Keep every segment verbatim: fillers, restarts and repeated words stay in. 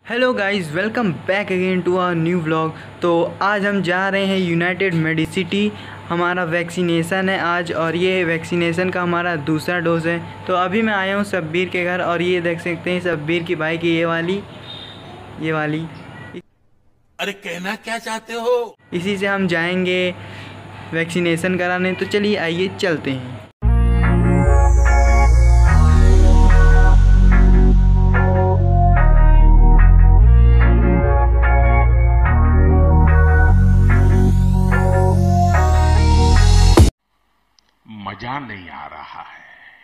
Hello guys, welcome back again to our new vlog. तो आज हम जा रहे हैं यूनाइटेड मेडिसिटी। हमारा वैक्सीनेशन है आज और ये वैक्सीनेशन का हमारा दूसरा डोज है। तो अभी मैं आया हूँ शब्बीर के घर और ये देख सकते हैं शब्बीर की बाइक ये वाली ये वाली अरे कहना क्या चाहते हो? इसी से हम जाएंगे वैक्सीनेशन कराने। तो चलिए आइए चलते हैं। मजा नहीं आ रहा है।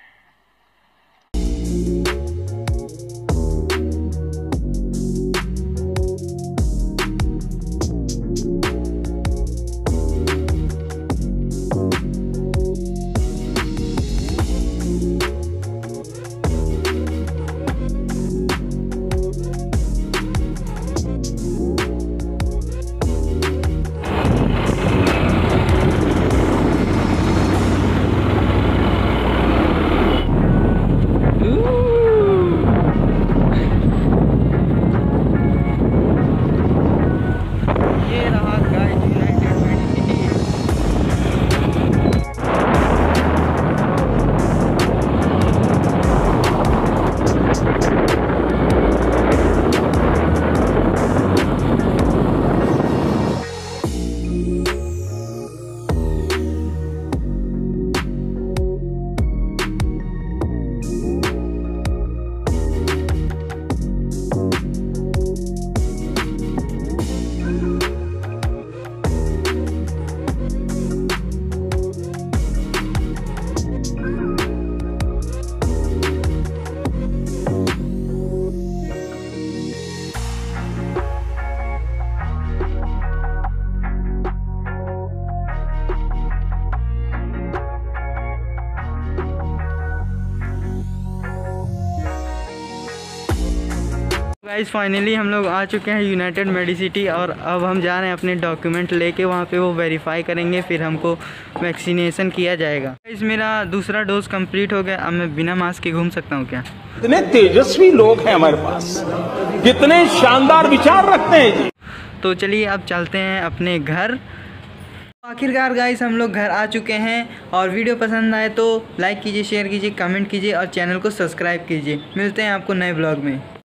गाइस फाइनली हम लोग आ चुके हैं यूनाइटेड मेडिसिटी और अब हम जा रहे हैं अपने डॉक्यूमेंट लेके वहाँ पे वो वेरीफाई करेंगे, फिर हमको वैक्सीनेशन किया जाएगा। गाइस मेरा दूसरा डोज कंप्लीट हो गया। अब मैं बिना मास्क के घूम सकता हूँ क्या? कितने तेजस्वी लोग हैं हमारे पास, कितने शानदार विचार रखते हैं जी। तो चलिए अब चलते हैं अपने घर। आखिरकार गाइस हम लोग घर आ चुके हैं और वीडियो पसंद आए तो लाइक कीजिए, शेयर कीजिए, कमेंट कीजिए और चैनल को सब्सक्राइब कीजिए। मिलते हैं आपको नए ब्लॉग में।